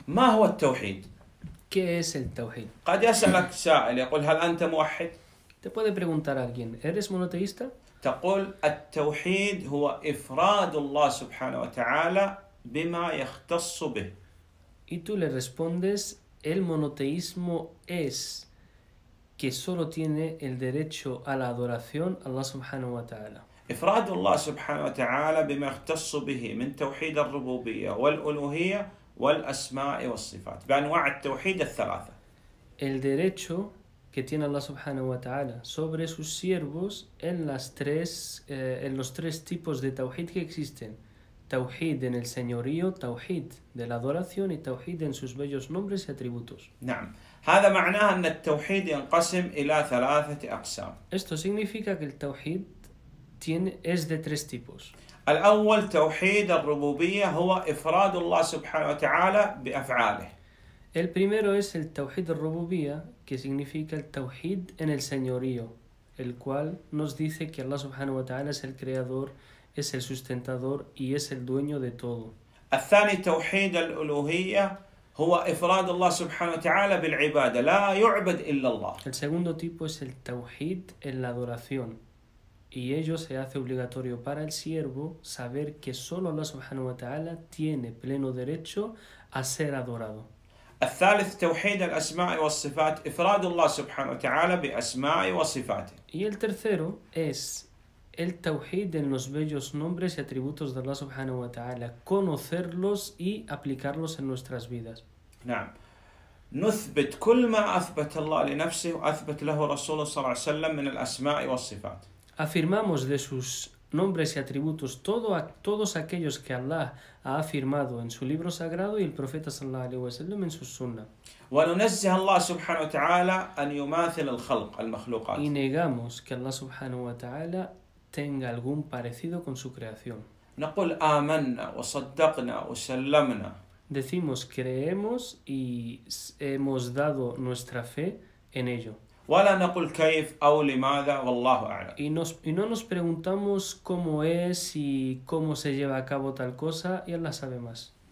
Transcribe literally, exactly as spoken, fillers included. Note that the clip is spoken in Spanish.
ما هو التوحيد؟ ¿Qué es el tawhid? قد يسألك سائل يقول هل أنت موحد؟ Te puede preguntar alguien, ¿eres monoteísta? تقول التوحيد هو إفراد الله سبحانه وتعالى بما يختص به. Y tú le respondes, el monoteísmo es que solo tiene el derecho a la adoración a Allah subhanahu wa ta'ala. إفراد الله سبحانه وتعالى بما يختص به من توحيد الربوبية والألوهية والأسماء والصفات بأنواع التوحيد الثلاثة. El derecho que tiene Allah subhanahu wa ta'ala sobre sus siervos en, las tres, eh, en los tres tipos de tawhid que existen. Tawhid en el señorío, tawhid de la adoración y tawhid en sus bellos nombres y atributos. نعم. هذا معناه أن التوحيد ينقسم إلى ثلاثة أقسام. Esto significa que el tawhid tiene, es de tres tipos. الأول توحيد الربوبية هو إفراد الله سبحانه وتعالى بأفعاله. El primero es el tawhid al-rububiyya, que significa el tawhid en el señorío, el cual nos dice que Allah subhanahu wa ta'ala es el creador, es el sustentador y es el dueño de todo. الثاني توحيد الألوهية هو إفراد الله سبحانه وتعالى بالعبادة لا يعبد إلا الله. El segundo tipo es el tawhid en la adoración, y ello se hace obligatorio para el siervo saber que solo Allah subhanahu wa ta'ala tiene pleno derecho a ser adorado. الثالث توحيد الأسماء والصفات إفراد الله سبحانه وتعالى بأسماء وصفاته. Y el tercero es el tawhid en los bellos nombres y atributos de Allah subhanahu wa ta'ala, conocerlos y aplicarlos en nuestras vidas. نعم. نثبت كل ما أثبت الله لنفسه وأثبت له رسوله صلى الله عليه وسلم من الأسماء والصفات. Afirmamos de sus nombres y atributos todo a, todos aquellos que Allah ha afirmado en su libro sagrado y el profeta sallallahu alaihi wasallam en su sunnah. وننزه الله سبحانه وتعالى أن يماثل الخلق المخلوقات. Y negamos que Allah subhanahu wa ta'ala tenga algún parecido con su creación. نقول آمنا وصدقنا وسلمنا. Decimos creemos y hemos dado nuestra fe en ello. ولا نقول كيف أو لماذا والله أعلم. Y, nos, y no nos preguntamos cómo es y cómo se lleva a cabo tal cosa, y Allah sabe más.